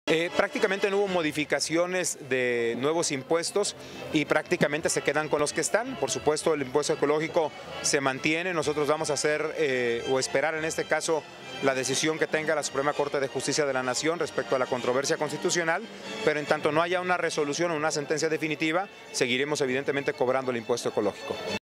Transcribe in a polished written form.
Prácticamente no hubo modificaciones de nuevos impuestos y prácticamente se quedan con los que están. Por supuesto, el impuesto ecológico se mantiene. Nosotros vamos a hacer o esperar en este caso la decisión que tenga la Suprema Corte de Justicia de la Nación respecto a la controversia constitucional, pero en tanto no haya una resolución o una sentencia definitiva, seguiremos evidentemente cobrando el impuesto ecológico.